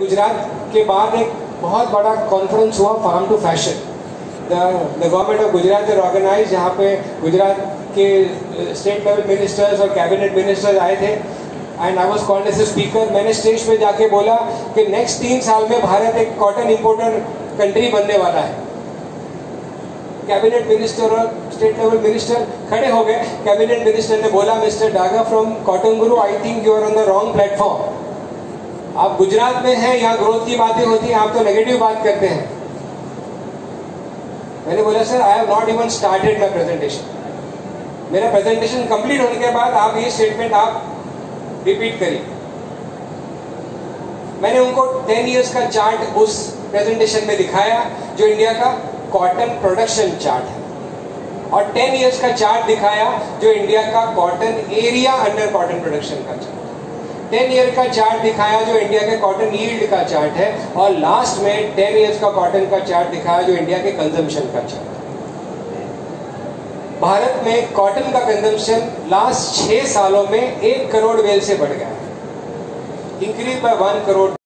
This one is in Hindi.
गुजरात के बाद एक बहुत बड़ा कॉन्फ्रेंस हुआ farm to fashion. The government of Gujarat is organize, जहाँ पे गुजरात के स्टेट लेवल मिनिस्टर्स और कैबिनेट मिनिस्टर्स आए थे and I was called as a speaker. मैंने स्टेज पे जाके बोला कि नेक्स्ट 3 साल में भारत एक कॉटन इंपोर्टर कंट्री बनने वाला है। कैबिनेट मिनिस्टर और स्टेट लेवल मिनिस्टर खड़े हो गए। कैबिनेट मिनिस्टर ने बोला, mister Daga from Cottonguru, I think you are on the wrong platform. आप गुजरात में हैं, यहाँ ग्रोथ की बातें होती हैं, आप तो नेगेटिव बात करते हैं। मैंने बोला, sir I have not even started my presentation. मेरा प्रेजेंटेशन कंप्लीट होने के बाद आप ये स्टेटमेंट आप रिपीट करिए। मैंने उनको 10 इयर्स का चार्ट उस प्रेजेंटेशन में दिखाया जो इंडिया का कॉटन प्रोडक्शन चार्ट है, और 10 इयर्स का चार्ट दिखाया जो इंडिया का cotton area under cotton production का चार्ट, 10 ईयर का चार्ट दिखाया जो इंडिया के कॉटन यील्ड का चार्ट है, और लास्ट में 10 इयर्स का कॉटन का चार्ट दिखाया जो इंडिया के कंजम्पशन का चार्ट है। भारत में कॉटन का कंजम्पशन लास्ट 6 सालों में 1 करोड़ बेल से बढ़ गया है, इंक्रीज बाय 1 करोड़।